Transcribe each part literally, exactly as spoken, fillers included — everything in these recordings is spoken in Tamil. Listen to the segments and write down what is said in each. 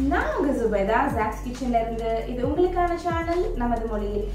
நான் உங்க ஜுபைதா ஜாக்ஸ் கிச்சன்ல இருந்து. இது உங்களுக்கான சேனல் நமது மொழியில்.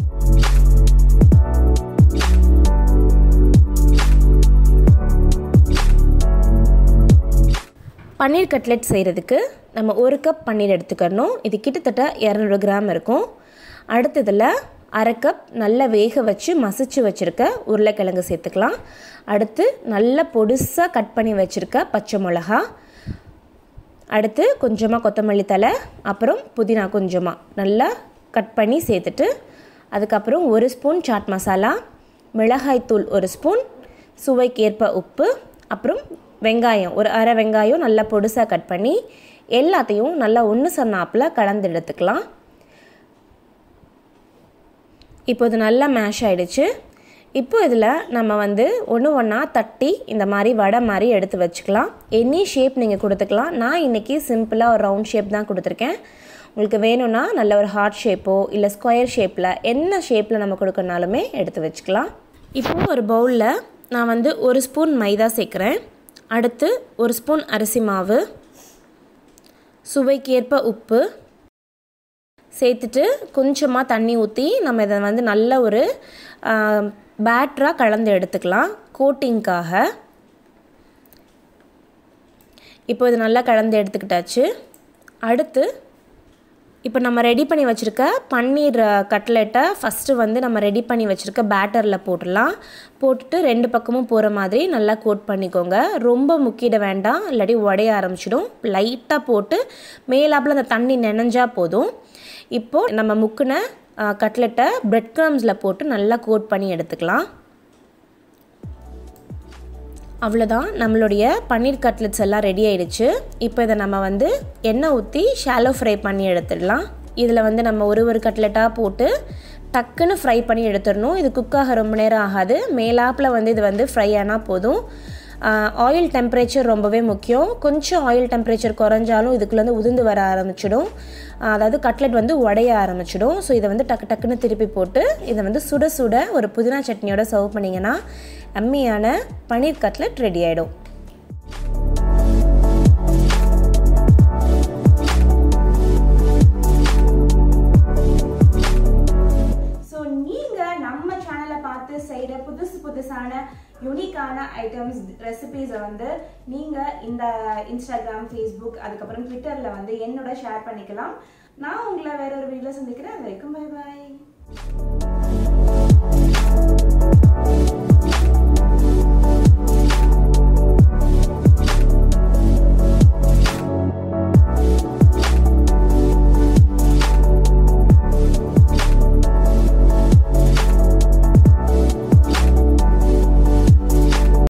பன்னீர் கட்லெட் செய்கிறதுக்கு நம்ம ஒரு கப் பன்னீர் எடுத்துக்கணும். இது கிட்டத்தட்ட இரநூறு கிராம் இருக்கும். அடுத்ததில் அரை கப் நல்லா வேக வச்சு மசிச்சு வச்சுருக்க உருளைக்கிழங்கு சேர்த்துக்கலாம். அடுத்து நல்லா பொடுசாக கட் பண்ணி வச்சுருக்க பச்சை மிளகா, அடுத்து கொஞ்சமாக கொத்தமல்லி தழை, அப்புறம் புதினா கொஞ்சமாக நல்லா கட் பண்ணி சேர்த்துட்டு, அதுக்கப்புறம் ஒரு ஸ்பூன் சாட் மசாலா, மிளகாய்த்தூள் ஒரு ஸ்பூன், சுவைக்கேற்ப உப்பு, அப்புறம் வெங்காயம் ஒரு அரை வெங்காயம் நல்லா பொடுசாக கட் பண்ணி எல்லாத்தையும் நல்லா ஒன்று சன்னாப்பில் கலந்து எடுத்துக்கலாம். இப்போ இது நல்லா மேஷ் ஆகிடுச்சு. இப்போ இதில் நம்ம வந்து ஒன்று ஒன்றா தட்டி இந்த மாதிரி வடை மாதிரி எடுத்து வச்சுக்கலாம். எனி ஷேப் நீங்கள் கொடுத்துக்கலாம். நான் இன்றைக்கி சிம்பிளாக ஒரு ரவுண்ட் ஷேப் தான் கொடுத்துருக்கேன். உங்களுக்கு வேணும்னா நல்ல ஒரு ஹார்ட் ஷேப்போ இல்லை ஸ்கொயர் ஷேப்பில் என்ன ஷேப்பில் நம்ம கொடுக்கறனாலுமே எடுத்து வச்சுக்கலாம். இப்போது ஒரு பவுலில் நான் வந்து ஒரு ஸ்பூன் மைதா சேர்க்குறேன். அடுத்து ஒரு ஸ்பூன் அரிசி மாவு, சுவைக்கேற்ப உப்பு சேர்த்துட்டு கொஞ்சமாக தண்ணி ஊற்றி நம்ம இதை வந்து நல்ல ஒரு பேட்டராக கலந்து எடுத்துக்கலாம் கோட்டிங்காக. இப்போ இது நல்லா கலந்து எடுத்துக்கிட்டாச்சு. அடுத்து இப்போ நம்ம ரெடி பண்ணி வச்சுருக்க பன்னீர் கட்லெட்டை ஃபஸ்ட்டு வந்து நம்ம ரெடி பண்ணி வச்சுருக்க பேட்டரில் போட்டுடலாம். போட்டுட்டு ரெண்டு பக்கமும் போகிற மாதிரி நல்லா கோட் பண்ணிக்கோங்க. ரொம்ப முக்கிட வேண்டாம், இல்லாட்டி உடைய ஆரம்பிச்சிடும். லைட்டாக போட்டு மேலாப்பில் அந்த தண்ணி நனைஞ்சால் போதும். இப்போது நம்ம முக்கின கட்லெட்டை பிரெட் க்ரம்ஸில் போட்டு நல்லா கோட் பண்ணி எடுத்துக்கலாம். அவ்வளோதான், நம்மளுடைய பன்னீர் கட்லெட்ஸ் எல்லாம் ரெடி ஆகிடுச்சு. இப்போ இதை நம்ம வந்து எண்ணெய் ஊற்றி ஷாலோ ஃப்ரை பண்ணி எடுத்துடலாம். இதில் வந்து நம்ம ஒரு ஒரு கட்லெட்டாக போட்டு டக்குன்னு ஃப்ரை பண்ணி எடுத்துடணும். இது குக்காக ரொம்ப நேரம் ஆகாது. மேலாப்பில் வந்து இது வந்து ஃப்ரை ஆனால் போதும். ஆயில் டெம்பரேச்சர் ரொம்பவே முக்கியம். கொஞ்சம் ஆயில் டெம்பரேச்சர் குறைஞ்சாலும் இதுக்குள்ளேருந்து உதிர்ந்து வர ஆரம்பிச்சிடும். அதாவது கட்லெட் வந்து உடைய ஆரம்பிச்சிடும். ஸோ இதை வந்து டக்கு டக்குன்னு திருப்பி போட்டு இதை வந்து சுட சுட ஒரு புதினா சட்னியோட சர்வ் பண்ணிங்கன்னா அம்மியான பன்னீர் கட்லெட் ரெடி ஆகிடும். ஸோ நீங்கள் நம்ம சேனலை பார்த்து செய்கிற புதுசு புதுசான யூனிக்கான ஐட்டம்ஸ் ரெசிபீஸை வந்து நீங்கள் இந்த இன்ஸ்டாகிராம், ஃபேஸ்புக், அதுக்கப்புறம் ட்விட்டரில் வந்து என்னோட ஷேர் பண்ணிக்கலாம். நான் உங்களை வேற ஒரு வீடியோவில் சந்திக்கிறேன். அது வரைக்கும் பை பை.